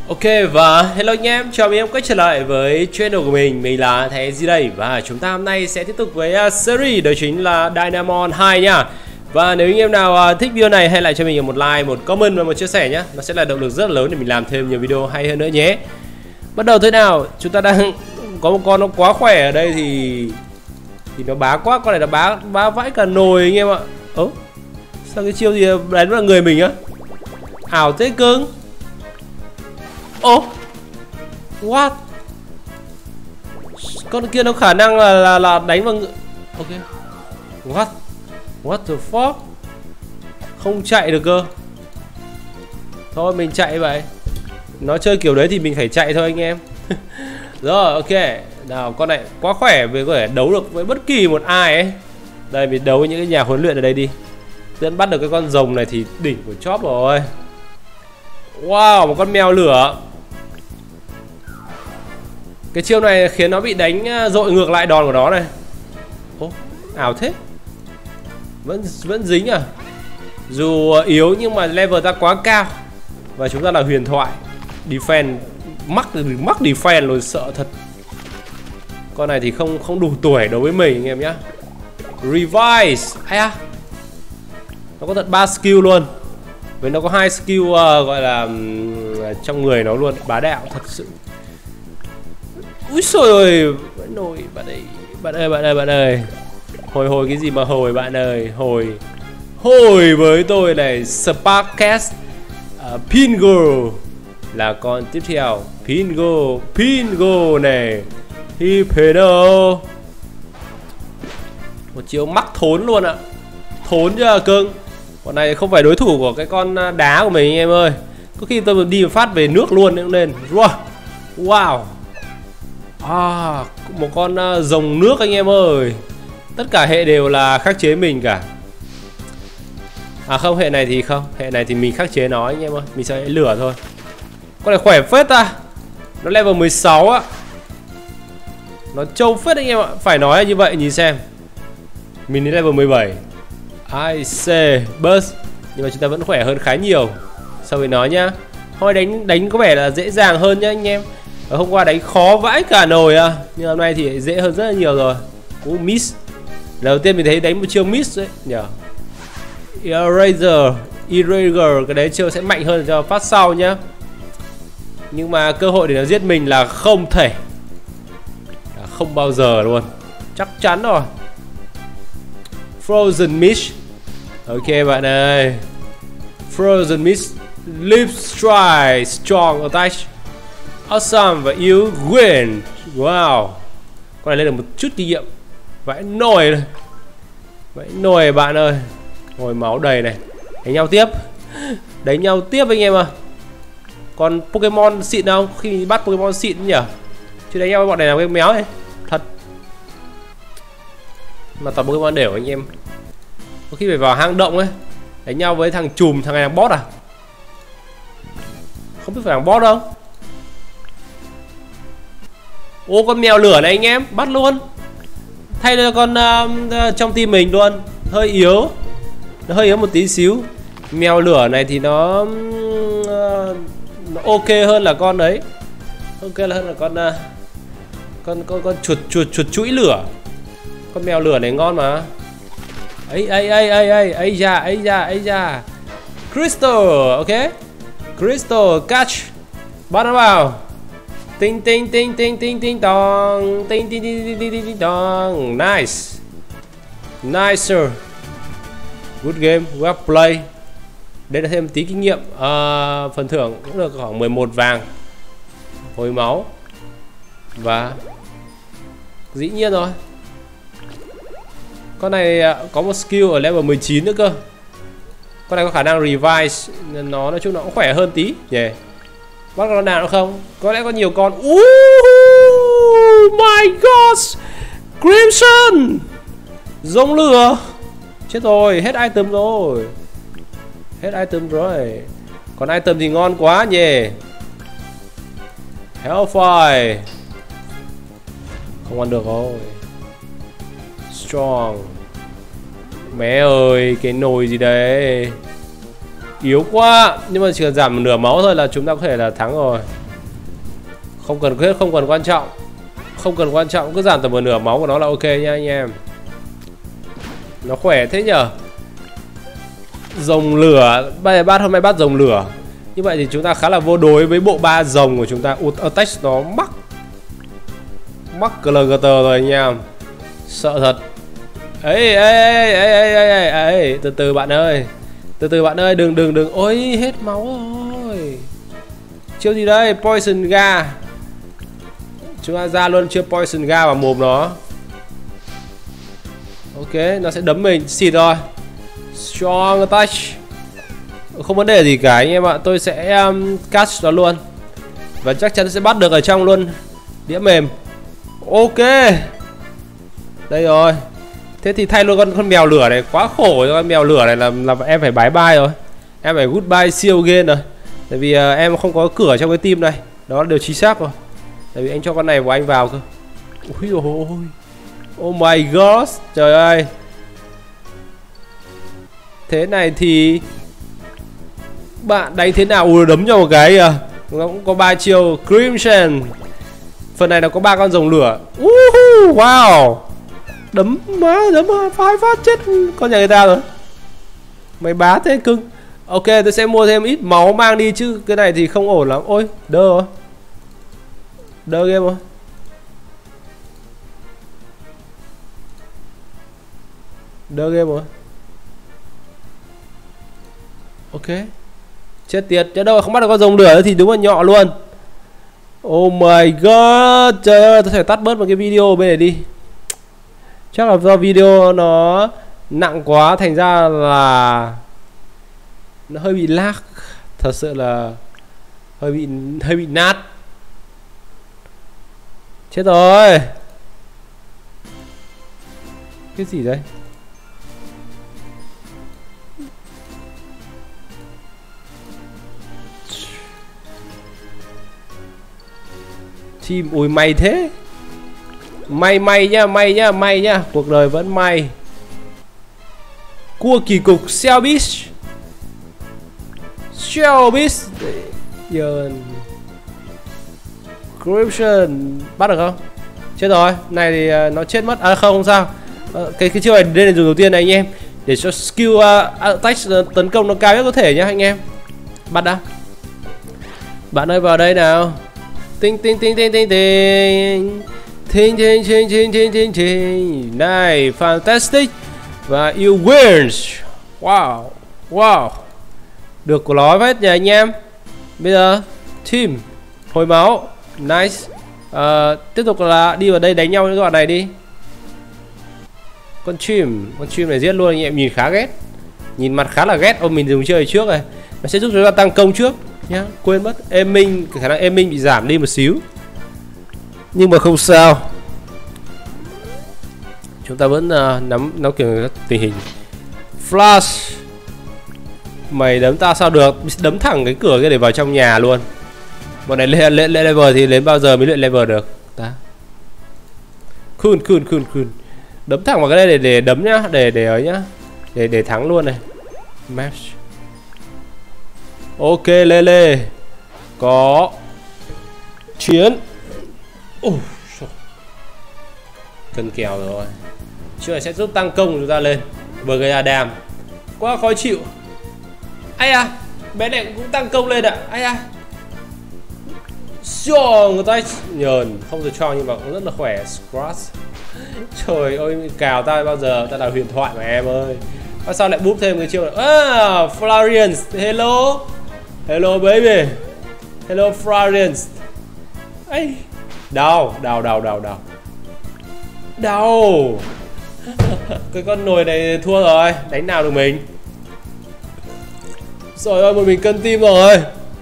Ok và hello anh em, chào mừng em quay trở lại với channel của mình là Thế Gì đây. Và chúng ta hôm nay sẽ tiếp tục với series đó chính là Dynamon 2 nha. Và nếu anh em nào thích video này hãy lại cho mình một like, một comment và một chia sẻ nhé. Nó sẽ là động lực rất là lớn để mình làm thêm nhiều video hay hơn nữa nhé. Bắt đầu thế nào, chúng ta đang có một con nó quá khỏe ở đây thì nó bá quá, con này nó bá vãi cả nồi anh em ạ. Sao cái chiêu gì đánh vào người mình á? Ảo thế cưng. What? Con kia nó khả năng là đánh vào ok. What the fuck? Không chạy được cơ. Thôi mình chạy vậy. Nó chơi kiểu đấy thì mình phải chạy thôi anh em. Rồi ok. Nào con này quá khỏe, vì có thể đấu được với bất kỳ một ai ấy. Đây mình đấu với những cái nhà huấn luyện ở đây đi. Dẫn bắt được cái con rồng này thì đỉnh của chóp rồi. Wow, một con mèo lửa. Cái chiêu này khiến nó bị đánh dội ngược lại đòn của nó này. Ảo thế. Vẫn dính à. Dù yếu nhưng mà level ta quá cao. Và chúng ta là huyền thoại. Defense mắc defense rồi, sợ thật. Con này thì không đủ tuổi đối với mình anh em nhá. Revise. Nó có tận 3 skill luôn. Với nó có 2 skill gọi là trong người nó luôn, bá đạo thật sự. Úi xồi ơi, vẫn nổi bạn ơi. Hồi cái gì mà hồi bạn ơi, hồi với tôi này. Sparkcast Pingo là con tiếp theo. Pingo này. Hipeno. Một chiêu mắc thốn luôn ạ. Thốn chưa cưng. Con này không phải đối thủ của cái con đá của mình anh em ơi. Có khi tôi đi phát về nước luôn cũng nên. Wow. Một con rồng nước anh em ơi. Tất cả hệ đều là khắc chế mình cả. Không, hệ này thì không. Hệ này thì mình khắc chế nó anh em ơi. Mình sẽ lửa thôi. Con này khỏe phết ta. Nó level 16 á. Nó trâu phết anh em ạ. Phải nói là như vậy, nhìn xem. Mình đến level 17. IC burst. Nhưng mà chúng ta vẫn khỏe hơn khá nhiều so với nó nhá. Thôi đánh có vẻ là dễ dàng hơn nhá anh em. Hôm qua đánh khó vãi cả nồi à. Nhưng hôm nay thì dễ hơn rất là nhiều rồi. Miss. Đầu tiên mình thấy đánh một chiêu miss đấy nhờ. Eraser. Cái đấy chiêu sẽ mạnh hơn cho phát sau nhá. Nhưng mà cơ hội để nó giết mình là không thể. Không bao giờ luôn. Chắc chắn rồi. Frozen Mist. Ok bạn ơi. Frozen Mist. Leap Strike. Strong Attack. Awesome và you win. Wow. Con này lên được một chút kinh nghiệm. Vãi nồi bạn ơi. Hồi máu đầy này. Đánh nhau tiếp anh em à. Còn Pokemon xịn không? Khi bắt Pokemon xịn nhỉ. Chứ đánh nhau với bọn này là cái méo này. Thật. Mà toàn Pokemon đều anh em. Có khi phải vào hang động ấy. Đánh nhau với thằng chùm, thằng này là boss à? Không biết phải thằng boss đâu. Con mèo lửa này anh em, bắt luôn. Thay cho con trong team mình luôn. Hơi yếu. Nó hơi yếu một tí xíu. Mèo lửa này thì nó ok hơn là con đấy. Ok hơn là con chuột chuỗi lửa. Con mèo lửa này ngon mà. Ấy da. Crystal, ok. Crystal catch. Bắt nó vào. Tinh tong. Tinh tong. Nice. Nicer. Good game, well play. Đây là thêm tí kinh nghiệm. Phần thưởng cũng được khoảng 11 vàng. Hồi máu. Và dĩ nhiên rồi. Con này có một skill ở level 19 nữa cơ. Con này có khả năng revise. Nó nói chung nó cũng khỏe hơn tí nhỉ. Bắt con nào nữa không? Có lẽ có nhiều con. My god. Crimson. Rồng lửa. Chết rồi, hết item rồi. Còn item thì ngon quá nhỉ. Hellfire. Không ăn được rồi. Strong. Mẹ ơi, cái nồi gì đấy. Yếu quá. Nhưng mà chỉ cần giảm một nửa máu thôi là chúng ta có thể là thắng rồi. Không cần quyết, không cần quan trọng. Không cần quan trọng, cứ giảm tầm một nửa máu của nó là ok nha anh em. Nó khỏe thế nhở. Rồng lửa. Bát hôm nay bắt rồng lửa. Như vậy thì chúng ta khá là vô đối với bộ ba rồng của chúng ta. Attack nó mắc CLGT rồi anh em. Sợ thật. Ê, từ từ bạn ơi. Từ từ bạn ơi, đừng. Ôi, hết máu rồi. Chiêu gì đây? Poison ga. Chúng ta ra luôn chiêu poison ga vào mồm nó. Ok, nó sẽ đấm mình. Xịt rồi. Strong attack. Không vấn đề gì cả anh em ạ. Tôi sẽ catch nó luôn. Và chắc chắn sẽ bắt được ở trong luôn. Đĩa mềm. Ok. Đây rồi. Thế thì thay luôn con mèo lửa này. Quá khổ cho con mèo lửa này là em phải bye bye rồi. Em phải goodbye siêu game rồi. Tại vì em không có cửa trong cái team này. Đó là điều chính xác rồi. Tại vì anh cho con này của anh vào cơ. Ui ôi. Oh my god. Trời ơi. Thế này thì bạn đánh thế nào? Ui, đấm cho một cái kìa. Nó cũng có 3 chiêu Crimson. Phần này nó có 3 con rồng lửa. Wow. Đấm phái phát chết con nhà người ta rồi. Mày bá thế cưng. Ok, tôi sẽ mua thêm ít máu mang đi chứ cái này thì không ổn lắm. Ôi, đơ rồi. Đơ game rồi. Đơ game rồi. Ok. Chết tiệt, chứ đâu không bắt được con rồng lửa thì đúng là nhọ luôn. Oh my god. Trời ơi, tôi phải tắt bớt một cái video bên này đi. Chắc là do video nó nặng quá thành ra là nó hơi bị lag. Thật sự là hơi bị nát. Chết rồi. Cái gì đây? Team, ui may thế. May nhá. Cuộc đời vẫn may. Cua kỳ cục Shellfish. Corruption. Bắt được không? Chết rồi. Này thì nó chết mất. À không sao. Cái chiêu này đây là dùng đầu tiên này anh em. Để cho skill attack tấn công nó cao nhất có thể nhá anh em. Bắt đã. Bạn ơi vào đây nào. Tinh. Này, fantastic. Và you wins. Wow. Được của nó hết nha anh em. Bây giờ team hồi máu. Nice. Tiếp tục là đi vào đây đánh nhau với các bạn này đi. Con chim này giết luôn anh em, nhìn khá ghét. Nhìn mặt khá là ghét. Ôi mình dùng chơi trước này. Nó sẽ giúp chúng ta tăng công trước nhá. Quên mất aiming, khả năng aiming bị giảm đi một xíu. Nhưng mà không sao. Chúng ta vẫn nắm kiểu tình hình. Flash. Mày đấm ta sao được? Đấm thẳng cái cửa kia để vào trong nhà luôn. Bọn này lên level thì đến bao giờ mới luyện level được ta? Khun. Đấm thẳng vào cái đây để đấm nhá, để ấy nhá. Để thắng luôn này. Match. Ok, lê. Có chiến. Cân kèo rồi. Chuyện này sẽ giúp tăng công của chúng ta lên. Vừa gây ra đam. Quá khó chịu. Ai à, bé này cũng tăng công lên ạ. Ai à. Người ta nhờn, không được cho nhưng mà cũng rất là khỏe. Scratch. Trời ơi, cào ta bao giờ, ta là huyền thoại mà em ơi. Sao lại búp thêm cái chiêu này? Florian, hello baby. Hello Florian. Ấy. Đau. Cái con nồi này thua rồi, đánh nào được mình. Trời ơi, một mình cân tim rồi.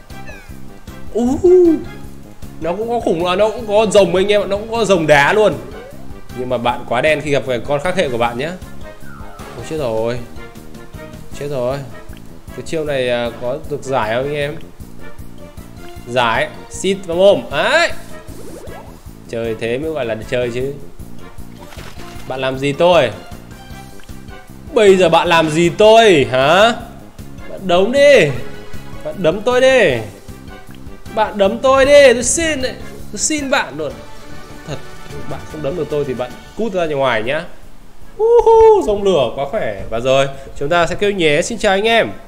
Nó cũng có khủng là nó cũng có rồng anh em, nó cũng có rồng đá luôn. Nhưng mà bạn quá đen khi gặp phải con khác hệ của bạn nhé. Ôi chết rồi. Cái chiêu này có được giải không anh em? Giải, xịt vào mồm. Đấy. Chơi thế mới gọi là chơi chứ. Bạn làm gì tôi? Bây giờ bạn làm gì tôi hả? Bạn đấm đi. Bạn đấm tôi đi. Bạn đấm tôi đi, tôi xin đấy. Tôi xin bạn luôn. Thật, bạn không đấm được tôi thì bạn cút ra nhà ngoài nhá. Rồng lửa quá khỏe. Và rồi, chúng ta sẽ kêu nhé. Xin chào anh em.